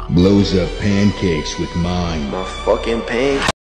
Blows up pancakes with mine. My fucking pancakes.